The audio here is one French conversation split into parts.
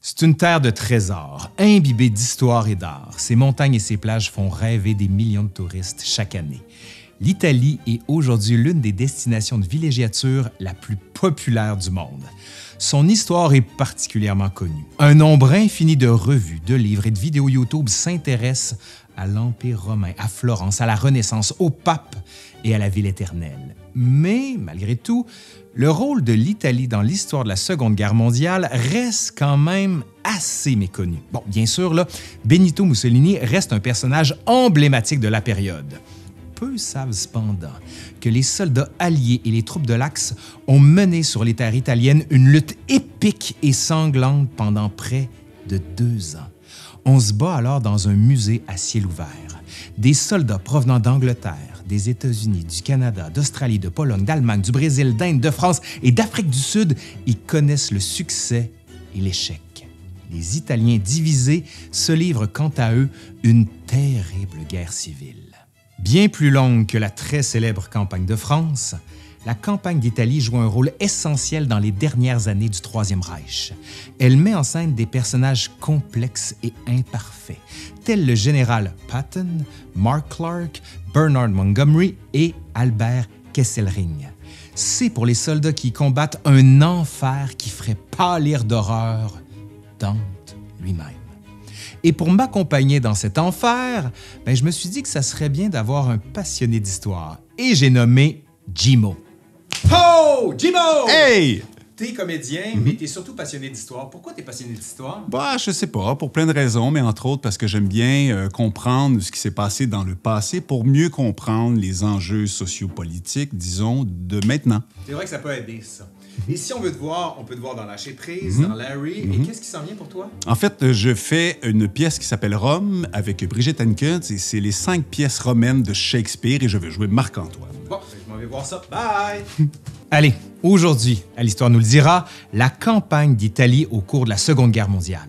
C'est une terre de trésors, imbibée d'histoire et d'art. Ses montagnes et ses plages font rêver des millions de touristes chaque année. L'Italie est aujourd'hui l'une des destinations de villégiature la plus populaire du monde. Son histoire est particulièrement connue. Un nombre infini de revues, de livres et de vidéos YouTube s'intéressent à l'Empire romain, à Florence, à la Renaissance, au pape et à la ville éternelle. Mais, malgré tout, le rôle de l'Italie dans l'histoire de la Seconde Guerre mondiale reste quand même assez méconnu. Bon, bien sûr, là, Benito Mussolini reste un personnage emblématique de la période. Peu savent cependant que les soldats alliés et les troupes de l'Axe ont mené sur les terres italiennes une lutte épique et sanglante pendant près de 2 ans. On se bat alors dans un musée à ciel ouvert. Des soldats provenant d'Angleterre, des États-Unis, du Canada, d'Australie, de Pologne, d'Allemagne, du Brésil, d'Inde, de France et d'Afrique du Sud y connaissent le succès et l'échec. Les Italiens divisés se livrent quant à eux une terrible guerre civile. Bien plus longue que la très célèbre campagne de France, la campagne d'Italie joue un rôle essentiel dans les dernières années du Troisième Reich. Elle met en scène des personnages complexes et imparfaits, tels le général Patton, Mark Clark, Bernard Montgomery et Albert Kesselring. C'est pour les soldats qui combattent un enfer qui ferait pâlir d'horreur Dante lui-même. Et pour m'accompagner dans cet enfer, je me suis dit que ça serait bien d'avoir un passionné d'histoire. Et j'ai nommé Jimo. Oh! Jimo! Hey! T'es comédien, mais t'es surtout passionné d'histoire. Pourquoi t'es passionné d'histoire? Je sais pas, pour plein de raisons, mais entre autres parce que j'aime bien comprendre ce qui s'est passé dans le passé pour mieux comprendre les enjeux sociopolitiques, disons, de maintenant. C'est vrai que ça peut aider, ça. Et si on veut te voir, on peut te voir dans Lâcher prise, dans Larry. Et qu'est-ce qui s'en vient pour toi? En fait, je fais une pièce qui s'appelle Rome avec Brigitte Hankins et c'est les 5 pièces romaines de Shakespeare et je vais jouer Marc-Antoine. Bon, je m'en vais voir ça. Bye! Allez, aujourd'hui, à l'Histoire nous le dira, la campagne d'Italie au cours de la Seconde Guerre mondiale.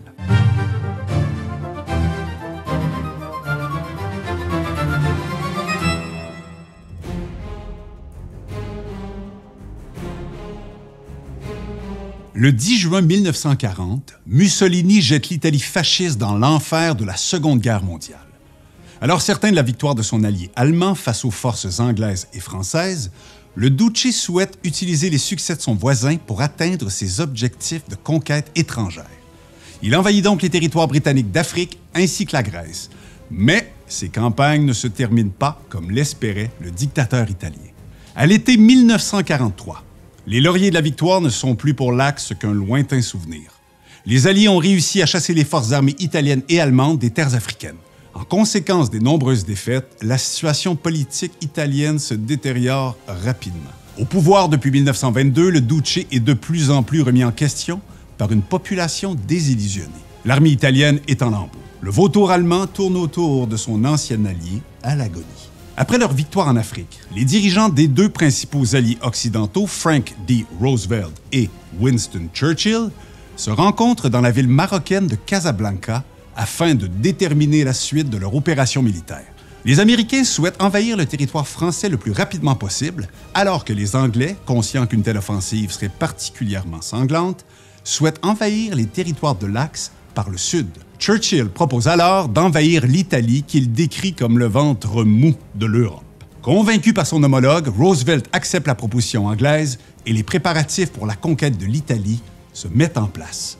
Le 10 juin 1940, Mussolini jette l'Italie fasciste dans l'enfer de la Seconde Guerre mondiale. Alors certain de la victoire de son allié allemand face aux forces anglaises et françaises, le Duce souhaite utiliser les succès de son voisin pour atteindre ses objectifs de conquête étrangère. Il envahit donc les territoires britanniques d'Afrique ainsi que la Grèce. Mais ces campagnes ne se terminent pas comme l'espérait le dictateur italien. À l'été 1943, les lauriers de la victoire ne sont plus pour l'Axe qu'un lointain souvenir. Les Alliés ont réussi à chasser les forces armées italiennes et allemandes des terres africaines. En conséquence des nombreuses défaites, la situation politique italienne se détériore rapidement. Au pouvoir depuis 1922, le Duce est de plus en plus remis en question par une population désillusionnée. L'armée italienne est en lambeaux. Le vautour allemand tourne autour de son ancien allié à l'agonie. Après leur victoire en Afrique, les dirigeants des 2 principaux alliés occidentaux, Frank D. Roosevelt et Winston Churchill, se rencontrent dans la ville marocaine de Casablanca afin de déterminer la suite de leur opération militaire. Les Américains souhaitent envahir le territoire français le plus rapidement possible, alors que les Anglais, conscients qu'une telle offensive serait particulièrement sanglante, souhaitent envahir les territoires de l'Axe par le sud. Churchill propose alors d'envahir l'Italie qu'il décrit comme le ventre mou de l'Europe. Convaincu par son homologue, Roosevelt accepte la proposition anglaise et les préparatifs pour la conquête de l'Italie se mettent en place.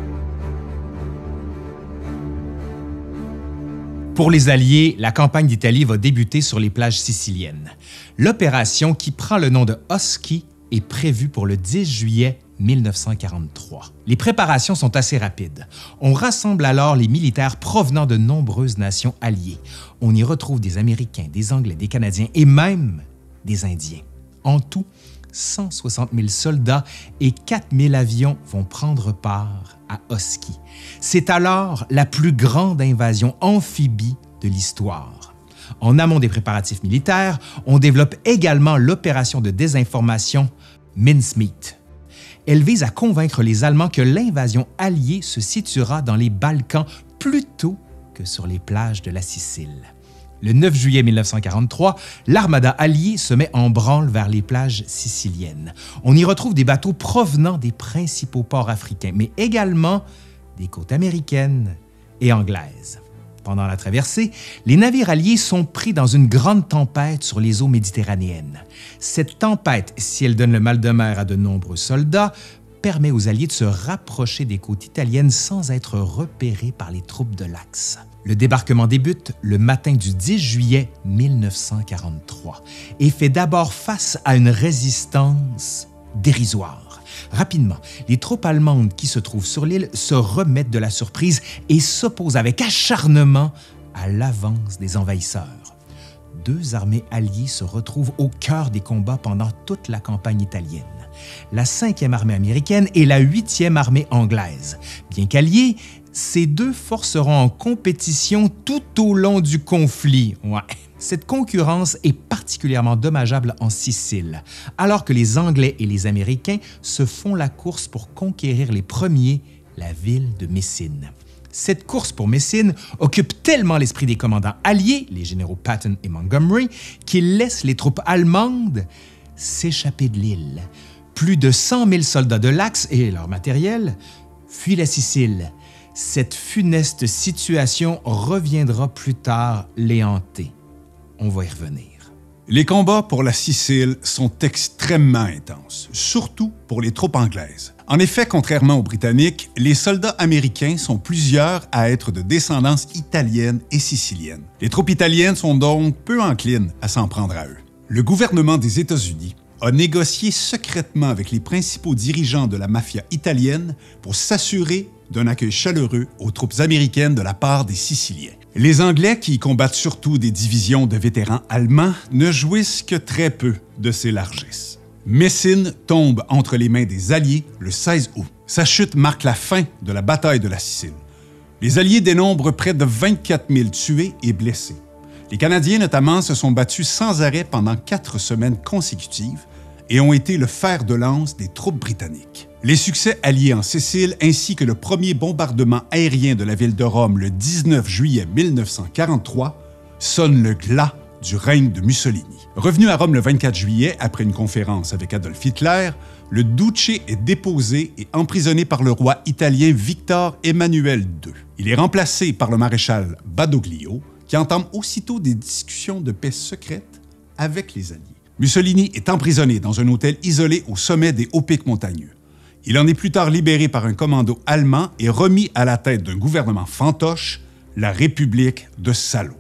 Pour les Alliés, la campagne d'Italie va débuter sur les plages siciliennes. L'opération, qui prend le nom de Husky, est prévue pour le 10 juillet 1943. Les préparations sont assez rapides. On rassemble alors les militaires provenant de nombreuses nations alliées. On y retrouve des Américains, des Anglais, des Canadiens et même des Indiens. En tout, 160 000 soldats et 4 000 avions vont prendre part à Husky. C'est alors la plus grande invasion amphibie de l'histoire. En amont des préparatifs militaires, on développe également l'opération de désinformation Mincemeat. Elle vise à convaincre les Allemands que l'invasion alliée se situera dans les Balkans plutôt que sur les plages de la Sicile. Le 9 juillet 1943, l'armada alliée se met en branle vers les plages siciliennes. On y retrouve des bateaux provenant des principaux ports africains, mais également des côtes américaines et anglaises. Pendant la traversée, les navires alliés sont pris dans une grande tempête sur les eaux méditerranéennes. Cette tempête, si elle donne le mal de mer à de nombreux soldats, permet aux Alliés de se rapprocher des côtes italiennes sans être repérés par les troupes de l'Axe. Le débarquement débute le matin du 10 juillet 1943 et fait d'abord face à une résistance dérisoire. Rapidement, les troupes allemandes qui se trouvent sur l'île se remettent de la surprise et s'opposent avec acharnement à l'avance des envahisseurs. Deux armées alliées se retrouvent au cœur des combats pendant toute la campagne italienne. La 5e armée américaine et la 8e armée anglaise. Bien qu'alliées, ces deux forces seront en compétition tout au long du conflit. Cette concurrence est particulièrement dommageable en Sicile, alors que les Anglais et les Américains se font la course pour conquérir les premiers la ville de Messine. Cette course pour Messine occupe tellement l'esprit des commandants alliés, les généraux Patton et Montgomery, qu'ils laissent les troupes allemandes s'échapper de l'île. Plus de 100 000 soldats de l'Axe et leur matériel fuient la Sicile. Cette funeste situation reviendra plus tard les hanter. On va y revenir. Les combats pour la Sicile sont extrêmement intenses, surtout pour les troupes anglaises. En effet, contrairement aux Britanniques, les soldats américains sont plusieurs à être de descendance italienne et sicilienne. Les troupes italiennes sont donc peu enclines à s'en prendre à eux. Le gouvernement des États-Unis a négocié secrètement avec les principaux dirigeants de la mafia italienne pour s'assurer d'un accueil chaleureux aux troupes américaines de la part des Siciliens. Les Anglais, qui combattent surtout des divisions de vétérans allemands, ne jouissent que très peu de ces largesses. Messine tombe entre les mains des Alliés le 16 août. Sa chute marque la fin de la bataille de la Sicile. Les Alliés dénombrent près de 24 000 tués et blessés. Les Canadiens, notamment, se sont battus sans arrêt pendant 4 semaines consécutives et ont été le fer de lance des troupes britanniques. Les succès alliés en Sicile ainsi que le premier bombardement aérien de la ville de Rome le 19 juillet 1943 sonnent le glas du règne de Mussolini. Revenu à Rome le 24 juillet après une conférence avec Adolf Hitler, le Duce est déposé et emprisonné par le roi italien Victor Emmanuel II. Il est remplacé par le maréchal Badoglio, qui entame aussitôt des discussions de paix secrètes avec les Alliés. Mussolini est emprisonné dans un hôtel isolé au sommet des hauts pics montagneux. Il en est plus tard libéré par un commando allemand et remis à la tête d'un gouvernement fantoche, la République de Salo.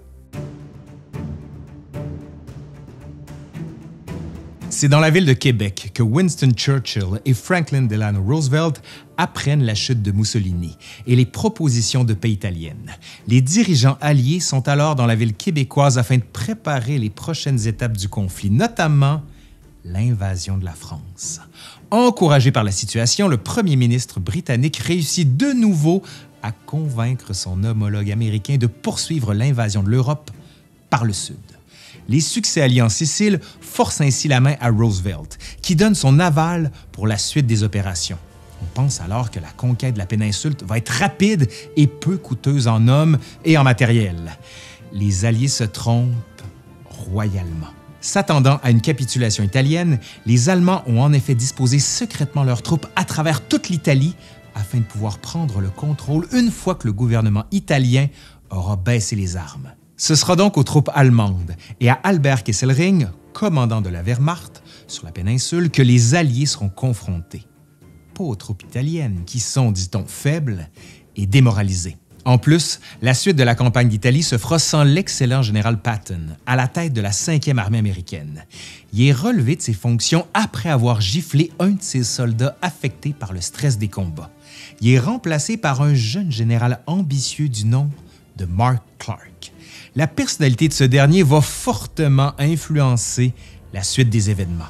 C'est dans la ville de Québec que Winston Churchill et Franklin Delano Roosevelt apprennent la chute de Mussolini et les propositions de paix italiennes. Les dirigeants alliés sont alors dans la ville québécoise afin de préparer les prochaines étapes du conflit, notamment l'invasion de la France. Encouragé par la situation, le premier ministre britannique réussit de nouveau à convaincre son homologue américain de poursuivre l'invasion de l'Europe par le sud. Les succès alliés en Sicile forcent ainsi la main à Roosevelt, qui donne son aval pour la suite des opérations. On pense alors que la conquête de la péninsule va être rapide et peu coûteuse en hommes et en matériel. Les Alliés se trompent royalement. S'attendant à une capitulation italienne, les Allemands ont en effet disposé secrètement leurs troupes à travers toute l'Italie afin de pouvoir prendre le contrôle une fois que le gouvernement italien aura baissé les armes. Ce sera donc aux troupes allemandes et à Albert Kesselring, commandant de la Wehrmacht sur la péninsule, que les Alliés seront confrontés. Pas aux troupes italiennes, qui sont, dit-on, faibles et démoralisées. En plus, la suite de la campagne d'Italie se fera sans l'excellent général Patton, à la tête de la 5e armée américaine. Il est relevé de ses fonctions après avoir giflé un de ses soldats affectés par le stress des combats. Il est remplacé par un jeune général ambitieux du nom de Mark Clark. La personnalité de ce dernier va fortement influencer la suite des événements.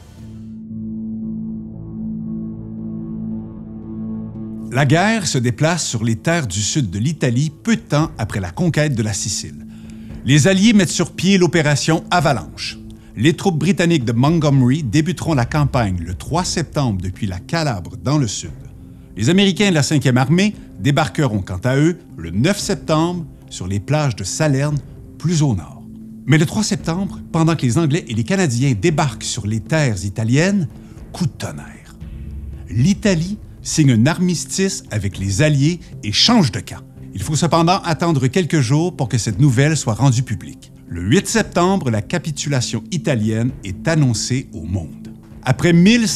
La guerre se déplace sur les terres du sud de l'Italie peu de temps après la conquête de la Sicile. Les Alliés mettent sur pied l'opération Avalanche. Les troupes britanniques de Montgomery débuteront la campagne le 3 septembre depuis la Calabre dans le sud. Les Américains de la 5e armée débarqueront quant à eux le 9 septembre sur les plages de Salerne, plus au nord. Mais le 3 septembre, pendant que les Anglais et les Canadiens débarquent sur les terres italiennes, coup de tonnerre. L'Italie signe un armistice avec les Alliés et change de camp. Il faut cependant attendre quelques jours pour que cette nouvelle soit rendue publique. Le 8 septembre, la capitulation italienne est annoncée au monde. Après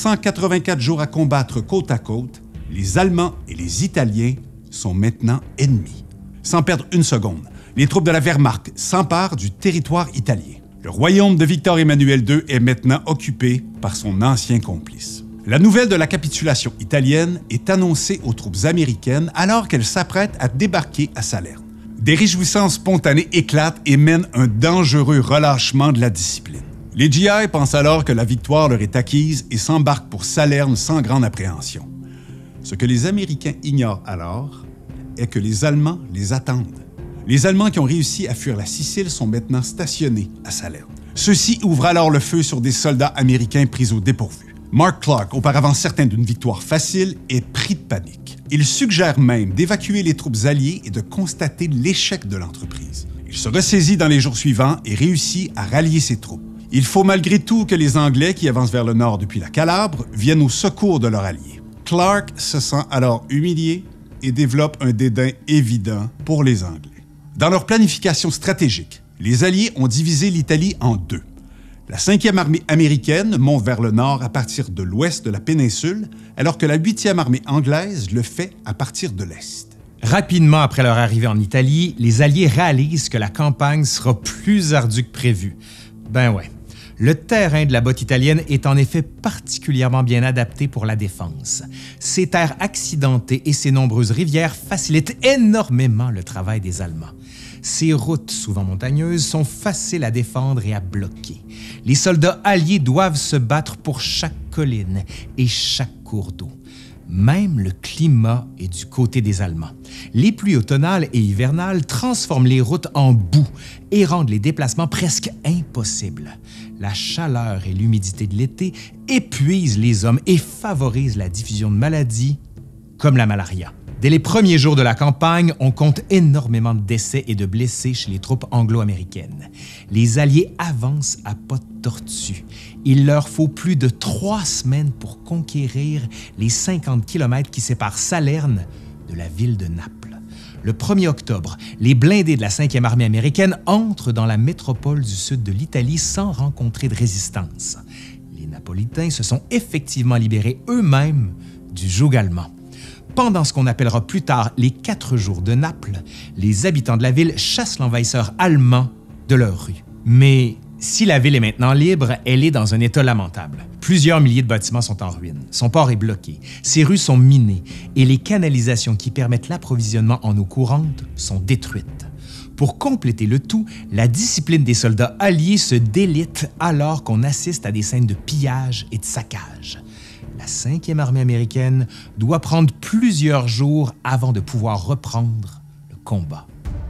1184 jours à combattre côte à côte, les Allemands et les Italiens sont maintenant ennemis. Sans perdre une seconde, les troupes de la Wehrmacht s'emparent du territoire italien. Le royaume de Victor Emmanuel II est maintenant occupé par son ancien complice. La nouvelle de la capitulation italienne est annoncée aux troupes américaines alors qu'elles s'apprêtent à débarquer à Salerne. Des réjouissances spontanées éclatent et mènent un dangereux relâchement de la discipline. Les GI pensent alors que la victoire leur est acquise et s'embarquent pour Salerne sans grande appréhension. Ce que les Américains ignorent alors est que les Allemands les attendent. Les Allemands qui ont réussi à fuir la Sicile sont maintenant stationnés à Salerne. Ceux-ci ouvrent alors le feu sur des soldats américains pris au dépourvu. Mark Clark, auparavant certain d'une victoire facile, est pris de panique. Il suggère même d'évacuer les troupes alliées et de constater l'échec de l'entreprise. Il se ressaisit dans les jours suivants et réussit à rallier ses troupes. Il faut malgré tout que les Anglais, qui avancent vers le nord depuis la Calabre, viennent au secours de leurs alliés. Clark se sent alors humilié et développe un dédain évident pour les Anglais. Dans leur planification stratégique, les Alliés ont divisé l'Italie en deux. La 5e armée américaine monte vers le nord à partir de l'ouest de la péninsule, alors que la 8e armée anglaise le fait à partir de l'est. Rapidement après leur arrivée en Italie, les Alliés réalisent que la campagne sera plus ardue que prévu. Ben ouais. Le terrain de la botte italienne est en effet particulièrement bien adapté pour la défense. Ses terres accidentées et ses nombreuses rivières facilitent énormément le travail des Allemands. Ces routes, souvent montagneuses, sont faciles à défendre et à bloquer. Les soldats alliés doivent se battre pour chaque colline et chaque cours d'eau. Même le climat est du côté des Allemands. Les pluies automnales et hivernales transforment les routes en boue et rendent les déplacements presque impossibles. La chaleur et l'humidité de l'été épuisent les hommes et favorisent la diffusion de maladies comme la malaria. Dès les premiers jours de la campagne, on compte énormément de décès et de blessés chez les troupes anglo-américaines. Les Alliés avancent à pas de tortue. Il leur faut plus de 3 semaines pour conquérir les 50 km qui séparent Salerne de la ville de Naples. Le 1er octobre, les blindés de la 5e armée américaine entrent dans la métropole du sud de l'Italie sans rencontrer de résistance. Les Napolitains se sont effectivement libérés eux-mêmes du joug allemand. Pendant ce qu'on appellera plus tard les 4 jours de Naples, les habitants de la ville chassent l'envahisseur allemand de leur rue. Mais si la ville est maintenant libre, elle est dans un état lamentable. Plusieurs milliers de bâtiments sont en ruine, son port est bloqué, ses rues sont minées et les canalisations qui permettent l'approvisionnement en eau courante sont détruites. Pour compléter le tout, la discipline des soldats alliés se délite alors qu'on assiste à des scènes de pillage et de saccage. La 5e armée américaine doit prendre plusieurs jours avant de pouvoir reprendre le combat.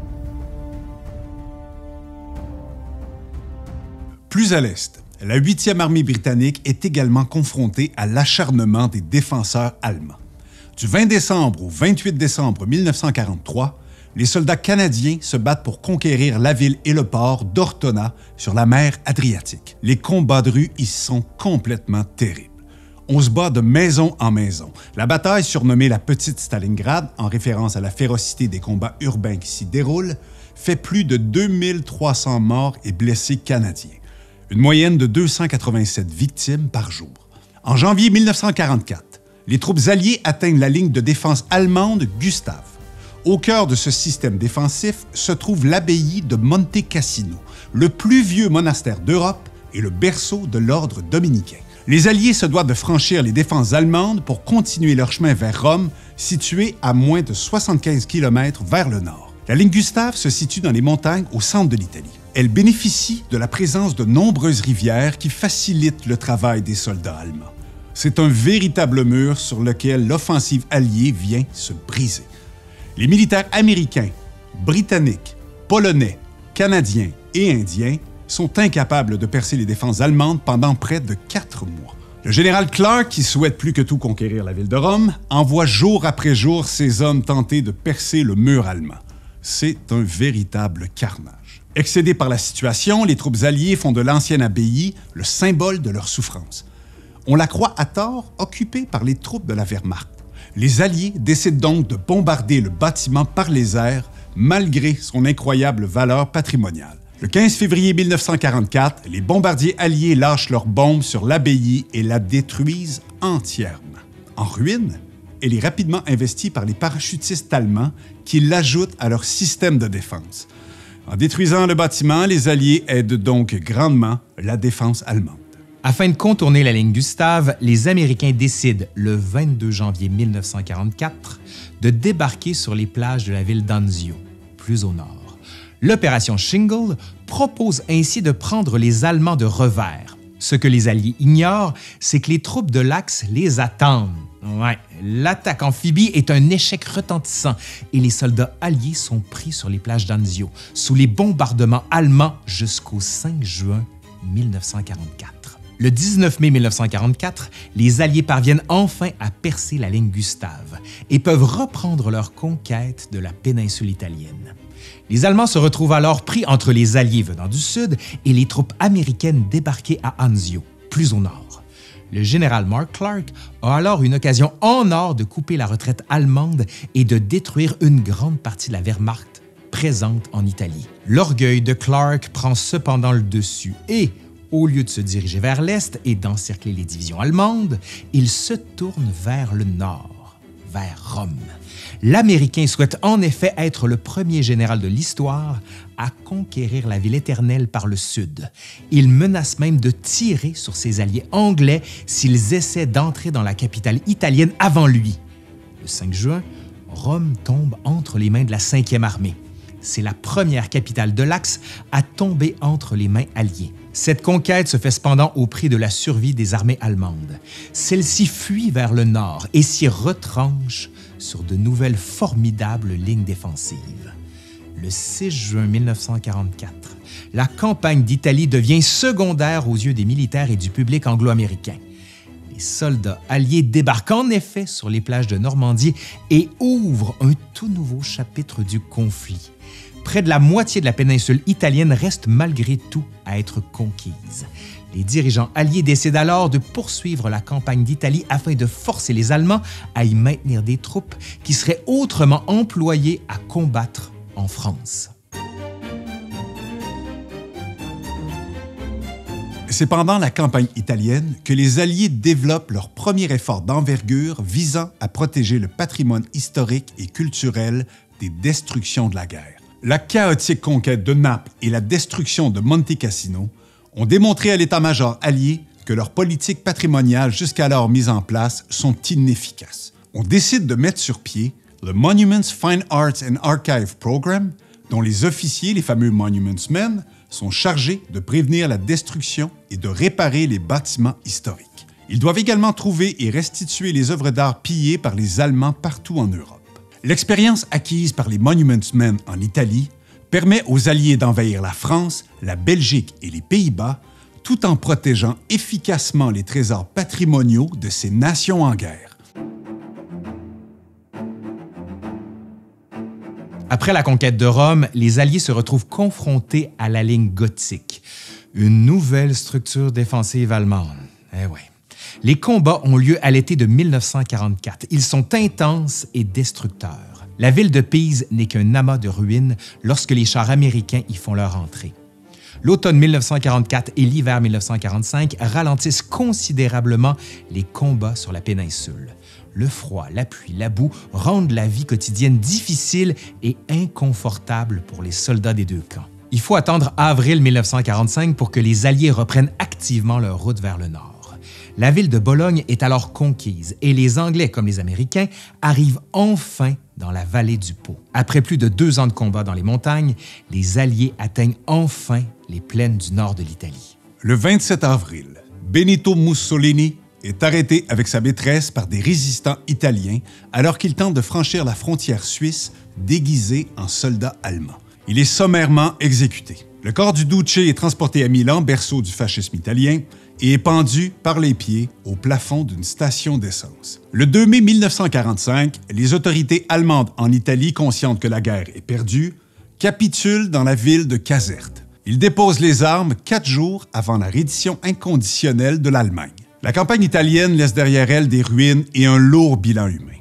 Plus à l'est, la 8e armée britannique est également confrontée à l'acharnement des défenseurs allemands. Du 20 décembre au 28 décembre 1943, les soldats canadiens se battent pour conquérir la ville et le port d'Ortona sur la mer Adriatique. Les combats de rue y sont complètement terribles. On se bat de maison en maison. La bataille, surnommée la Petite Stalingrad, en référence à la férocité des combats urbains qui s'y déroulent, fait plus de 2300 morts et blessés canadiens. Une moyenne de 287 victimes par jour. En janvier 1944, les troupes alliées atteignent la ligne de défense allemande Gustave. Au cœur de ce système défensif se trouve l'abbaye de Monte Cassino, le plus vieux monastère d'Europe et le berceau de l'ordre dominicain. Les Alliés se doivent de franchir les défenses allemandes pour continuer leur chemin vers Rome, situé à moins de 75 km vers le nord. La ligne Gustave se situe dans les montagnes au centre de l'Italie. Elle bénéficie de la présence de nombreuses rivières qui facilitent le travail des soldats allemands. C'est un véritable mur sur lequel l'offensive alliée vient se briser. Les militaires américains, britanniques, polonais, canadiens et indiens sont incapables de percer les défenses allemandes pendant près de 4 mois. Le général Clark, qui souhaite plus que tout conquérir la ville de Rome, envoie jour après jour ses hommes tenter de percer le mur allemand. C'est un véritable carnage. Excédés par la situation, les troupes alliées font de l'ancienne abbaye le symbole de leur souffrance. On la croit à tort occupée par les troupes de la Wehrmacht. Les Alliés décident donc de bombarder le bâtiment par les airs, malgré son incroyable valeur patrimoniale. Le 15 février 1944, les bombardiers alliés lâchent leurs bombes sur l'abbaye et la détruisent entièrement. En ruine, elle est rapidement investie par les parachutistes allemands qui l'ajoutent à leur système de défense. En détruisant le bâtiment, les Alliés aident donc grandement la défense allemande. Afin de contourner la ligne Gustave, les Américains décident, le 22 janvier 1944, de débarquer sur les plages de la ville d'Anzio, plus au nord. L'opération Shingle propose ainsi de prendre les Allemands de revers. Ce que les Alliés ignorent, c'est que les troupes de l'Axe les attendent. Ouais, l'attaque amphibie est un échec retentissant et les soldats alliés sont pris sur les plages d'Anzio, sous les bombardements allemands jusqu'au 5 juin 1944. Le 19 mai 1944, les Alliés parviennent enfin à percer la ligne Gustave et peuvent reprendre leur conquête de la péninsule italienne. Les Allemands se retrouvent alors pris entre les Alliés venant du sud et les troupes américaines débarquées à Anzio, plus au nord. Le général Mark Clark a alors une occasion en or de couper la retraite allemande et de détruire une grande partie de la Wehrmacht présente en Italie. L'orgueil de Clark prend cependant le dessus et, au lieu de se diriger vers l'est et d'encercler les divisions allemandes, il se tourne vers le nord, vers Rome. L'Américain souhaite en effet être le premier général de l'histoire à conquérir la ville éternelle par le sud. Il menace même de tirer sur ses alliés anglais s'ils essaient d'entrer dans la capitale italienne avant lui. Le 5 juin, Rome tombe entre les mains de la 5e armée. C'est la première capitale de l'Axe à tomber entre les mains alliées. Cette conquête se fait cependant au prix de la survie des armées allemandes. Celles-ci fuient vers le nord et s'y retranchent sur de nouvelles formidables lignes défensives. Le 6 juin 1944, la campagne d'Italie devient secondaire aux yeux des militaires et du public anglo-américain. Les soldats alliés débarquent en effet sur les plages de Normandie et ouvrent un tout nouveau chapitre du conflit. Près de la moitié de la péninsule italienne reste malgré tout à être conquise. Les dirigeants alliés décident alors de poursuivre la campagne d'Italie afin de forcer les Allemands à y maintenir des troupes qui seraient autrement employées à combattre en France. C'est pendant la campagne italienne que les Alliés développent leur premier effort d'envergure visant à protéger le patrimoine historique et culturel des destructions de la guerre. La chaotique conquête de Naples et la destruction de Monte Cassino ont démontré à l'état-major allié que leurs politiques patrimoniales jusqu'alors mises en place sont inefficaces. On décide de mettre sur pied le Monuments Fine Arts and Archive Program, dont les officiers, les fameux Monuments Men, sont chargés de prévenir la destruction et de réparer les bâtiments historiques. Ils doivent également trouver et restituer les œuvres d'art pillées par les Allemands partout en Europe. L'expérience acquise par les Monuments Men en Italie permet aux Alliés d'envahir la France, la Belgique et les Pays-Bas, tout en protégeant efficacement les trésors patrimoniaux de ces nations en guerre. Après la conquête de Rome, les Alliés se retrouvent confrontés à la ligne gothique, une nouvelle structure défensive allemande. Eh ouais. Les combats ont lieu à l'été de 1944. Ils sont intenses et destructeurs. La ville de Pise n'est qu'un amas de ruines lorsque les chars américains y font leur entrée. L'automne 1944 et l'hiver 1945 ralentissent considérablement les combats sur la péninsule. Le froid, la pluie, la boue rendent la vie quotidienne difficile et inconfortable pour les soldats des deux camps. Il faut attendre avril 1945 pour que les Alliés reprennent activement leur route vers le nord. La ville de Bologne est alors conquise et les Anglais comme les Américains arrivent enfin dans la vallée du Pô. Après plus de 2 ans de combat dans les montagnes, les Alliés atteignent enfin les plaines du nord de l'Italie. Le 27 avril, Benito Mussolini est arrêté avec sa maîtresse par des résistants italiens alors qu'il tente de franchir la frontière suisse déguisé en soldat allemand. Il est sommairement exécuté. Le corps du Duce est transporté à Milan, berceau du fascisme italien, et est pendu par les pieds au plafond d'une station d'essence. Le 2 mai 1945, les autorités allemandes en Italie, conscientes que la guerre est perdue, capitulent dans la ville de Caserte. Ils déposent les armes 4 jours avant la reddition inconditionnelle de l'Allemagne. La campagne italienne laisse derrière elle des ruines et un lourd bilan humain.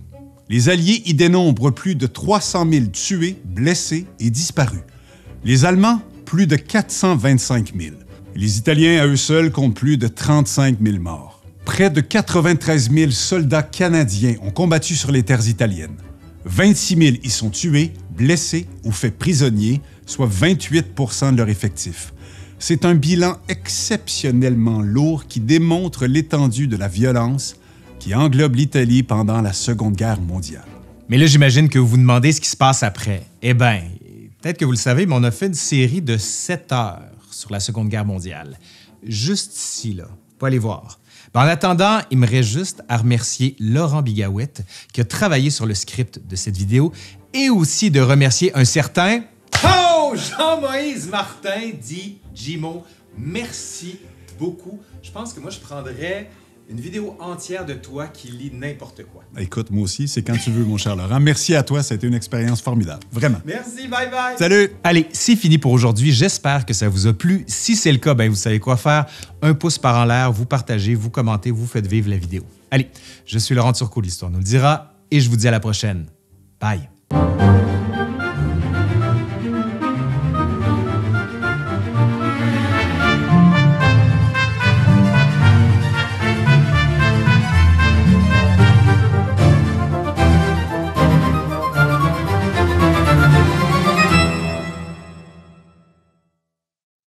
Les Alliés y dénombrent plus de 300 000 tués, blessés et disparus. Les Allemands, plus de 425 000. Les Italiens, à eux seuls, comptent plus de 35 000 morts. Près de 93 000 soldats canadiens ont combattu sur les terres italiennes. 26 000 y sont tués, blessés ou faits prisonniers, soit 28 % de leur effectif. C'est un bilan exceptionnellement lourd qui démontre l'étendue de la violence qui englobe l'Italie pendant la Seconde Guerre mondiale. Mais là, j'imagine que vous vous demandez ce qui se passe après. Eh bien, peut-être que vous le savez, mais on a fait une série de 7 heures sur la Seconde Guerre mondiale. Juste ici, là. Vous pouvez aller voir. En attendant, il me reste juste à remercier Laurent Bigawet qui a travaillé sur le script de cette vidéo et aussi de remercier un certain... Oh! Jean-Moïse Martin dit Jimo. Merci beaucoup. Je pense que moi, je prendrais une vidéo entière de toi qui lit n'importe quoi. Écoute, moi aussi, c'est quand tu veux, mon cher Laurent. Merci à toi, ça a été une expérience formidable. Vraiment. Merci, bye bye. Salut! Allez, c'est fini pour aujourd'hui. J'espère que ça vous a plu. Si c'est le cas, ben vous savez quoi faire. Un pouce par en l'air, vous partagez, vous commentez, vous faites vivre la vidéo. Allez, je suis Laurent Turcot, l'Histoire nous le dira, et je vous dis à la prochaine. Bye!